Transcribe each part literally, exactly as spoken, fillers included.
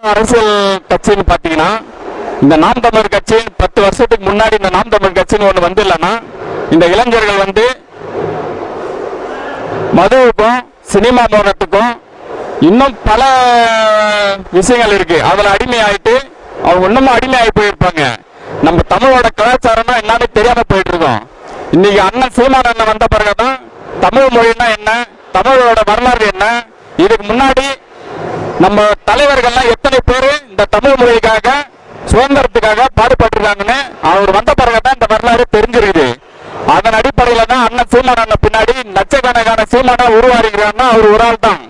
அரசியல் கட்சின்னு பாத்தீங்கன்னா இந்த நாம் தமிழர் கட்சி பத்து வருஷத்துக்கு முன்னாடி இந்த நாம் தமிழர் கட்சின்னு ஒண்ணு வந்து இல்லைன்னா இந்த இளைஞர்கள் வந்து மதுவுக்கும் சினிமா மோகத்துக்கும் இன்னும் பல விஷயங்கள் இருக்கு. அதுல அடிமையாயிட்டு அவங்க இன்னமும் அடிமையாகி போயிருப்பாங்க. நம்ம தமிழோட கலாச்சாரம்னா என்னன்னு தெரியாம போயிட்டு இருக்கோம். இன்னைக்கு அண்ணன் சீமான் அண்ணன் வந்த பிறகுதான் தமிழ் மொழின்னா என்ன, தமிழோட வரலாறு என்ன, இதுக்கு முன்னாடி நம்ம தலைவர்கள்லாம் எத்தனை பேரு இந்த தமிழ் மொழிக்காக சுதந்திரத்துக்காக பாடுபட்டிருக்காங்கன்னு அவர் வந்த பிறகுதான் இந்த வரலாறு தெரிஞ்சிருக்குது. அதன் அடிப்படையில தான் அண்ணன் சீமான் அண்ணன் பின்னாடி லட்சக்கணக்கான சீமானா உருவாடுகிறான்னா அவர் ஒரு ஆள் தான்.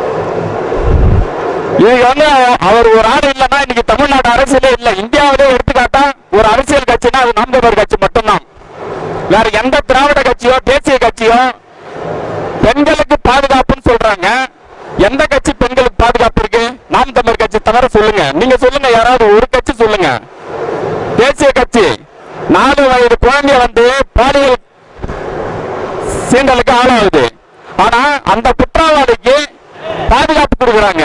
இது வந்து அவர் ஒரு ஆள் இல்லைன்னா இன்னைக்கு தமிழ்நாடு அரசியலே இல்லை. இந்தியாவிலே எடுத்துக்காட்டா ஒரு அரசியல் கட்சினா அது நாம் தமிழர் கட்சி மட்டும்தான். வேற எந்த திராவிட கட்சியோ தேசிய கட்சியோ பெண்களுக்கு பாதுகாப்புன்னு சொல்றாங்க. எந்த கட்சி பெண்களுக்கு பாதுகாப்பு இருக்கு? நாம் தமிழர் கட்சி தவிர சொல்லுங்க. நீங்க சொல்லுங்க, யாராவது ஒரு கட்சி சொல்லுங்க. தேசிய கட்சி நாலு வயது குழந்தைய வந்து பாலியல் சீண்டலுக்கு ஆளாகுது. ஆனா அந்த குற்றவாளிக்கு பாதுகாப்பு கொடுக்குறாங்க.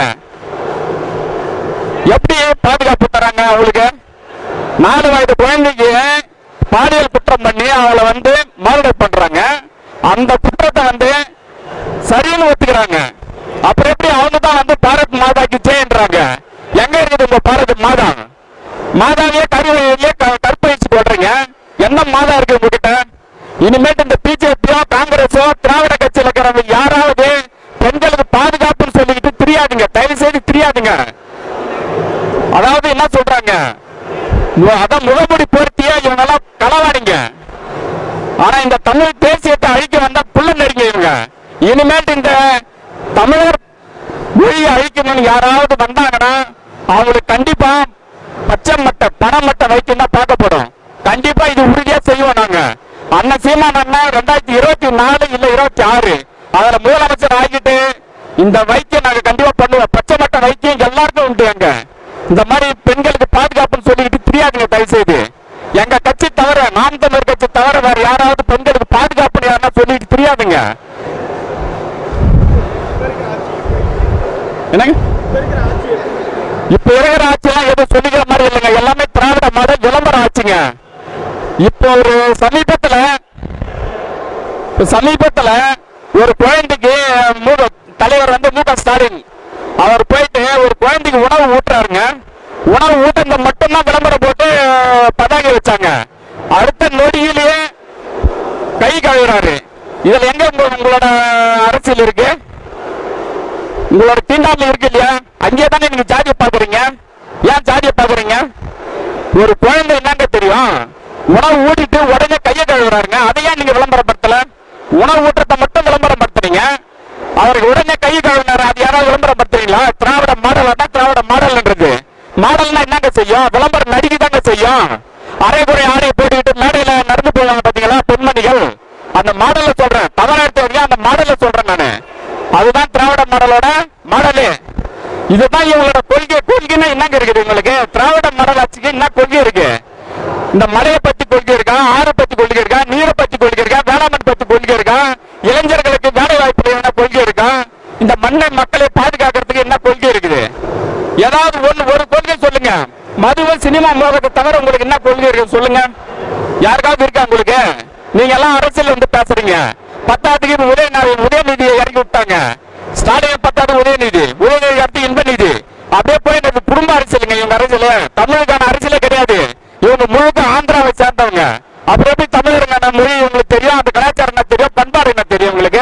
எப்படி பாதுகாப்பு தராங்க? அவங்களுக்கு நாலு வயது குழந்தைக்கு பாலியல் குற்றம் பண்ணி அவளை வந்து மாரடைப்பு பண்றாங்க. அந்த குற்றத்தை வந்து சரின்னு ஒத்துக்கிறாங்க. அப்புறம் எப்படி அவங்க தான் வந்து பாரத் மாதாக்கு ஜெயன்றாங்க? எங்க இருக்குது உங்க பாரத் மாதா? மாதாவே கருவிலே கற்பழிச்சு போடுறீங்க. என்ன மாதா இருக்கு உங்ககிட்ட? இனிமேட்டு இந்த பிஜேபியோ காங்கிரஸோ திராவிட கட்சியில் இருக்கிறவங்க யாராவது பெண்களுக்கு பாதுகாப்புன்னு சொல்லிக்கிட்டு தெரியாதுங்க. தயவு செய்து தெரியாதுங்க. அதாவது என்ன சொல்றாங்க, அதான் முகமுடி பொருத்திய இவங்கெல்லாம் களவாடிங்க. ஆனா இந்த தமிழ் தேசியத்தை அழிக்க வந்தா புள்ள நெருங்க இவங்க. இனிமேட்டு இந்த தமிழர் மொழியை அழிக்கணும்னு யாராவது வந்தாங்கன்னா அவங்களுக்கு கண்டிப்பா பச்சை மட்டை பணம் மட்டை வைத்தியம் தான் பார்க்கப்படும். கண்டிப்பா இது உறுதியா செய்வோம் நாங்க. அண்ணன் சீமான் அண்ணன் ரெண்டாயிரத்தி இருபத்தி நாலு இல்ல இருபத்தி ஆறு அதுல முதலமைச்சர் ஆகிட்டு இந்த வைத்தியம் நாங்க கண்டிப்பா பண்ணுவோம். பச்சை மட்டை வைத்தியம் எல்லாருக்கும் உண்டு. அங்க இந்த மாதிரி பெண்களுக்கு பாதுகாப்புன்னு சொல்லிக்கிட்டு தெரியாதுங்க. தயவு செய்து எங்க கட்சி தவிர, நாம் தமிழர் கட்சி தவிர வேற யாராவது பெண்களுக்கு பாதுகாப்புன்னு யாருன்னா சொல்லிட்டு தெரியாதுங்க. என்னங்க இப்ப இருக்கிற ஆட்சியெல்லாம் எதுவும் சொல்லிக்கிற மாதிரி இல்லைங்க. எல்லாமே திராவிட மாடல் விளம்பரம் ஆச்சுங்க. இப்போ ஒரு சமீபத்துல சமீபத்துல ஒரு குழந்தைக்கு தலைவர் வந்து மு க ஸ்டாலின் அவர் போயிட்டு ஒரு குழந்தைக்கு உணவு ஊட்டுறாருங்க. உணவு ஊட்டுங்க மட்டும்தான் விளம்பரம் போட்டு பதாகை வச்சாங்க. அடுத்த நொடியிலேயே கை கழுவுறாரு. இதுல எங்க உங்களோட அரசியல் இருக்கு? உங்களோட தீண்டாமை இருக்கு இல்லையா? அங்கே தானே நீங்க ஜாதியை பாக்குறீங்க. ஏன் ஜாதியை பாக்குறீங்க? ஒரு குழந்தை என்னங்க தெரியும்? உணவு ஊட்டிட்டு உடனே கையை கழுவுறாருங்க. அதையே நீங்க விளம்பரப்படுத்தல. உணவு ஊட்டத்தை மட்டும் விளம்பரப்படுத்துறீங்க. அவருக்கு உடனே கை கழுவினாரு. அது யாராவது விளம்பரப்படுத்துறீங்களா? திராவிட மாடல் தான் திராவிட மாடல்ன்றது. மாடல்னா என்னங்க செய்யும்? விளம்பரம் நடிகை தாங்க செய்யும். அரைகுறை ஆடை போட்டுக்கிட்டு மேடையில நடந்து போவாங்க பாத்தீங்களா பெண்மணிகள்? அந்த மாடல்ல சொல்றேன். தமிழ்நாட்டு அந்த மாடல்ல சொல்றேன் நானு. அதுதான் திராவிட மாடலோட மாடலு. இதுதான் இவங்களோட கொள்கை. கொள்கைன்னா என்னங்க இருக்குது உங்களுக்கு? திராவிட மாடல் ஆட்சிக்கு என்ன கொள்கை இருக்கு? இந்த மலையை பத்தி கொள்கை இருக்கா? ஆறு பத்தி கொள்கை இருக்கா? நீரை பத்தி கொள்கை இருக்கா? வேளாண் பத்தி கொள்கை இருக்கா? இளைஞர்களுக்கு வேலை வாய்ப்பு என்ன கொள்கை இருக்கா? இந்த மண்ணை மக்களை பாதுகாக்கிறதுக்கு என்ன கொள்கை இருக்குது? ஏதாவது ஒண்ணு ஒரு கொள்கை சொல்லுங்க. மதுவும் சினிமா மோகத்தை தவிர உங்களுக்கு என்ன கொள்கை இருக்கு சொல்லுங்க. யாருக்காவது இருக்கா உங்களுக்கு? நீங்க எல்லாம் அரசியல் வந்து பேசுறீங்க. பத்தாவதுக்கு உதய உதயநிதியை இறக்கி விட்டாங்க. ஸ்டாலின் பத்தாவது உதயநிதி, உதயநிதி அடுத்து இன்பநிதி. அப்படியே போய் குடும்ப அரசியலுங்க இவங்க அரசியல். தமிழுக்கான அரசியலே கிடையாது. இவங்க முழுக்க ஆந்திராவை சேர்ந்தவங்க. அப்புறம் எப்படி தமிழருக்கான மொழி உங்களுக்கு தெரியும்? அந்த கலாச்சாரம் என்ன தெரியும்? பண்பாடு என்ன தெரியும் உங்களுக்கு?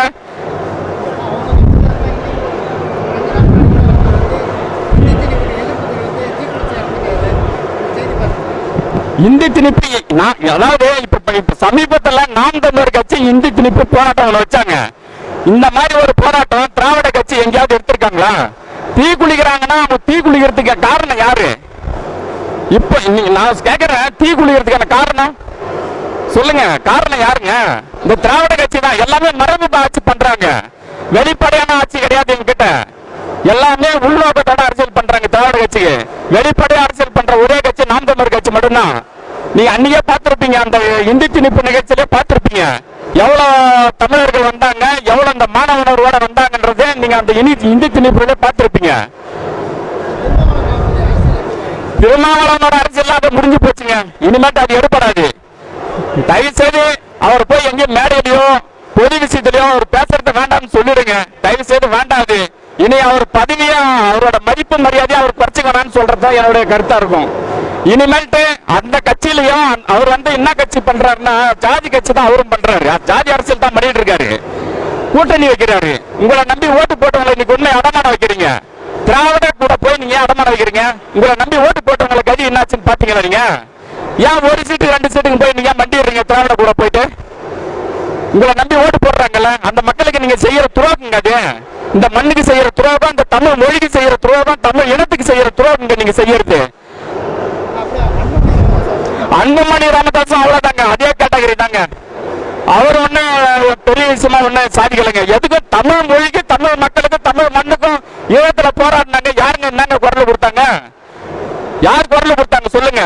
இந்தி திணிப்பு அதாவது இப்ப சமீபத்துல நாம் தமிழர் கட்சி இந்தி திணிப்பு போராட்டம் வச்சாங்க. இந்த மாதிரி ஒரு போராட்டம் திராவிட கட்சி எங்கேயாவது எடுத்திருக்காங்களா? தீ குளிக்கிறாங்கன்னா அவங்க தீ குளிக்கிறதுக்கு காரணம் யாரு? இப்ப நான் கேக்குறேன், தீ குளிக்கிறதுக்கான காரணம் சொல்லுங்க. காரணம் யாருங்க? இந்த திராவிட கட்சி தான். எல்லாமே மரபு ஆட்சி பண்றாங்க. வெளிப்படையான ஆட்சி கிடையாது எங்க கிட்ட. எல்லாமே உள்நோக்கத்தோட அரசியல் பண்றாங்க. திராவிட கட்சிக்கு வெளிப்படையா அரசியல் பண்ற ஒரே கட்சி நாம் தமிழர் கட்சி மட்டும்தான். நீங்க அன்னைக்கே பார்த்திருப்பீங்க, அந்த இந்தி திணிப்பு நிகழ்ச்சியிலே பார்த்திருப்பீங்க. எவ்வளவு தமிழர்கள் வந்தாங்க, எவ்வளவு அந்த மாணவனரோட வந்தாங்கன்றது நீங்க அந்த இந்தி திணிப்புல பார்த்திருப்பீங்க. திருமாவளவனோட அரசியல் அது முடிஞ்சு போச்சுங்க. இனிமேட்டு அது எடுப்படாது. தயவு செய்து அவர் போய் எங்கேயும் மேடையிலையோ பொது விஷயத்திலையோ அவர் பேசுறது வேண்டாம்னு சொல்லிடுங்க. தயவு செய்து வேண்டாது. இனி அவர் பதவியா அவரோட மதிப்பு மரியாதையை அவர் குறைச்சிக்கணும்னு சொல்றதுதான் என்னுடைய கருத்தா இருக்கும். இனிமேல்ட்டு அந்த கட்சியிலையும் அவர் வந்து என்ன கட்சி பண்றாருன்னா ஜாதி கட்சி தான் அவரும் பண்றாரு. ஜாதி அரசியல் தான் பண்ணிட்டு இருக்காரு. கூட்டணி வைக்கிறாரு. உங்களை நம்பி ஓட்டு போட்டவங்களை இன்னைக்கு உண்மை அடமானம் வைக்கிறீங்க. திராவிட கூட போய் நீங்க அடமானம் வைக்கிறீங்க. உங்களை நம்பி ஓட்டு போட்டவங்களை கதி என்னாச்சுன்னு பாத்தீங்களா? நீங்க ஏன் ஒரு சீட்டு ரெண்டு சீட்டுக்கு போய் நீங்க மண்டிடுறீங்க? திராவிட கூட போயிட்டு உங்களை நம்பி ஓட்டு போடுறாங்கல்ல, அந்த மக்களுக்கு நீங்க செய்யற துரோகங்க. அது இந்த மண்ணுக்கு செய்யற துரோகம், இந்த தமிழ் மொழிக்கு செய்யற துரோகம், தமிழ் இனத்துக்கு செய்யற துரோகம் நீங்க செய்யறது. அன்புமணி ராமதாசும் அவ்வளவுதாங்க, அதே கேட்டகரி தாங்க. அவர் ஒண்ணு பெரிய விஷயமா ஒண்ணு சாதிக்கலைங்க. எதுக்கும் தமிழ் மொழிக்கு, தமிழ் மக்களுக்கு, தமிழ் மண்ணுக்கும் ஈழத்துல போராடினாங்க. யாருங்க என்னங்க குரல் கொடுத்தாங்க? யார் குரல் கொடுத்தாங்க சொல்லுங்க?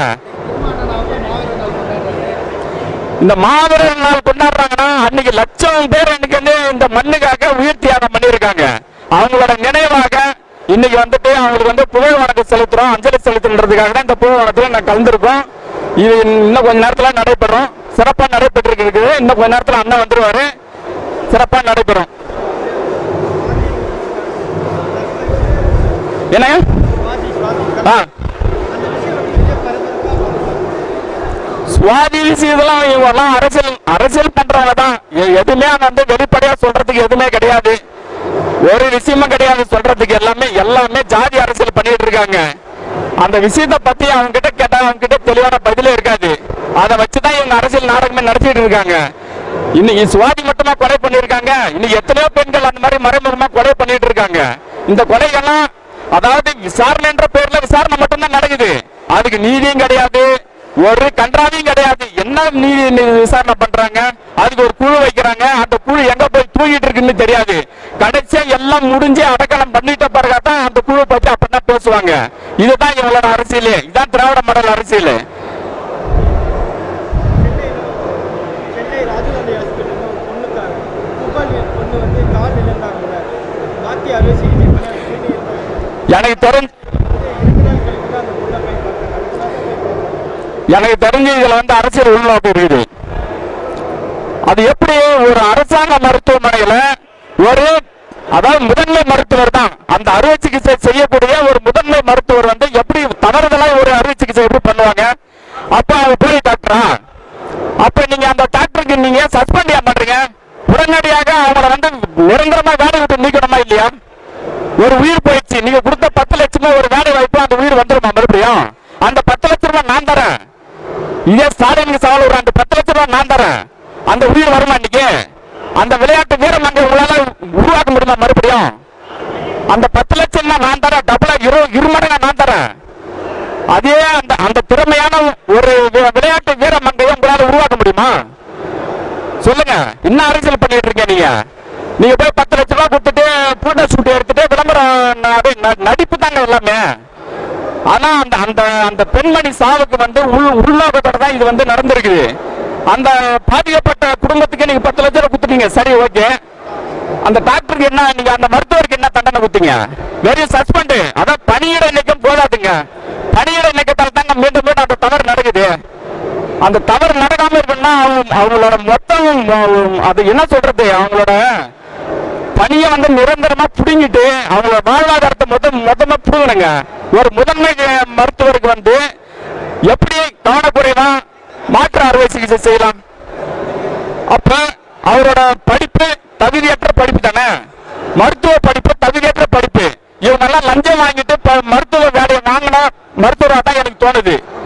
இந்த மாவீரர் நாள் கொண்டாடுறாங்கன்னா அன்னைக்கு லட்சம் பேர் இன்னைக்கு வந்து இந்த மண்ணுக்காக உயிர் தியாகம் பண்ணியிருக்காங்க. அவங்களோட நினைவாக இன்னைக்கு வந்துட்டு அவங்களுக்கு வந்து புகழ் வணக்கம் செலுத்துறோம், அஞ்சலி செலுத்துறதுக்காக தான் இந்த புகழ் வணக்கத்தில் நான் கலந்துருக்கோம். இது இன்னும் கொஞ்ச நேரத்துல நடைபெறும். சிறப்பா நடைபெற்று இருக்குது. இன்னும் கொஞ்ச நேரத்துல அண்ணன் வந்துருவாரு. சிறப்பா நடைபெறும். என்ன சுவாதி விஷயத்தெல்லாம் இவெல்லாம் அரசியல் அரசியல் பண்றவங்க தான். எதுவுமே வந்து வெளிப்படையா சொல்றதுக்கு எதுவுமே கிடையாது. ஒரு விஷயமும் கிடையாது சொல்றதுக்கு. எல்லாமே எல்லாமே ஜாதி அரசியல் பண்ணிட்டு இருக்காங்க. அந்த விஷயத்தை பத்தி அவங்க கிட்ட கேட்டா அவங்க கிட்ட தெளிவான பதிலே இருக்காது. அதை வச்சுதான் இவங்க அரசியல் நாடகமே நடத்திட்டு இருக்காங்க. இன்னைக்கு சுவாதி மட்டுமா கொலை பண்ணிருக்காங்க. இன்னைக்கு எத்தனையோ பெண்கள் அந்த மாதிரி மறைமுகமா கொலை பண்ணிட்டு இருக்காங்க. இந்த கொலைகள்லாம் அதாவது விசாரணை என்ற பேர்ல விசாரணை மட்டும்தான் நடக்குது. அதுக்கு நீதியும் கிடையாது, ஒரு கன்றாவையும் கிடையாது. என்ன நீதி விசாரணை பண்றாங்க? அதுக்கு ஒரு குழு வைக்கிறாங்க. அந்த குழு எங்க போய் தூங்கிட்டு இருக்குன்னு தெரியாது. கடைசியா எல்லாம் முடிஞ்சு அடக்கலம் பண்ணிட்ட பிறகுதான் அந்த குழு பத்தி அப்பதான் பேசுவாங்க. இதுதான் இவங்களோட அரசியல். இதுதான் திராவிட மாடல் அரசியல். எனக்கு தெரிஞ்சு எனக்கு தெரிஞ்சு இதுல வந்து அரசியல் உள்நோக்கம் இருக்குது. அது எப்படி ஒரு அரசாங்க மருத்துவமனையில ஒரு அதாவது முதன்மை மருத்துவர் தான் அந்த அறுவை சிகிச்சை செய்யக்கூடிய ஒரு முதன்மை மருத்துவர் வந்து எப்படி தவறுதலா ஒரு அறுவை சிகிச்சை எப்படி பண்ணுவாங்க? அப்ப அவங்க போய் டாக்டரா? அப்ப நீங்க அந்த டாக்டருக்கு நீங்க சஸ்பெண்ட் ஏன் பண்றீங்க? உடனடியாக அவங்களை வந்து நிரந்தரமா வேலை விட்டு நீக்கணுமா இல்லையா? ஒரு உயிர் போயிடுச்சு. நீங்க கொடுத்த பத்து லட்சமா ஒரு வேலை வாய்ப்பு அந்த உயிர் வந்துருமா மறுபடியும்? அந்த பத்து லட்சம் ரூபாய் நான் தரேன். இதே ஸ்டாலினுக்கு சவால் விடுற அந்த பத்து லட்சம் ரூபாய் நான் தரேன். அந்த உயிர் வருமா? இன்னைக்கு அந்த விளையாட்டு வீரம் அங்க உங்களால உருவாக்க முடியுமா மறுபடியும்? அந்த பத்து லட்சம் நான் தரேன், டபுளா இரு இருமடங்கா நான் தரேன். அதே அந்த அந்த திறமையான ஒரு விளையாட்டு வீரம் அங்க உங்களால உருவாக்க முடியுமா? சொல்லுங்க. என்ன அரசியல் பண்ணிட்டு இருக்கீங்க நீங்க? நீங்க போய் பத்து லட்சம் ரூபாய் கொடுத்துட்டு போட்டோ ஷூட் எடுத்துட்டு விளம்பரம் நடிப்பு தாங்க எல்லாமே. ஆனா அந்த அந்த அந்த பெண்மணி சாவுக்கு வந்து உள் உள்நோக்கத்தோட தான் இது வந்து நடந்திருக்குது. அந்த பாதிக்கப்பட்ட குடும்பத்துக்கு நீங்க பத்து லட்சம் ரூபாய் கொடுத்துட்டீங்க, சரி ஓகே. அந்த டாக்டருக்கு என்ன, நீங்க அந்த மருத்துவருக்கு என்ன தண்டனை கொடுத்தீங்க? வெறும் சஸ்பெண்ட். அதான் பணியிட நீக்கம் போதாதுங்க. பணியிட நீக்கத்தால் தாங்க மீண்டும் மீண்டும் அந்த தவறு நடக்குது. அந்த தவறு நடக்காம இருக்குன்னா அவங்களோட மொத்தம் அது என்ன சொல்றது, அவங்களோட பணியை வந்து நிரந்தரமா புடுங்கிட்டு அவங்களோட வாழ்வாதாரத்தை மொத்தம் மொத்தமா புடுங்கணுங்க. ஒரு முதன்மை மருத்துவருக்கு வந்து எப்படி கவனக்குறைவா மாற்று அறுவை சிகிச்சை செய்யலாம்? அப்ப அவரோட படிப்பு தகுதியற்ற படிப்பு தானே. மருத்துவ படிப்பு தகுதியற்ற படிப்பு. இவங்க எல்லாம் லஞ்சம் வாங்கிட்டு மருத்துவ வேலையை வாங்கினா மருத்துவரா தான் எனக்கு தோணுது.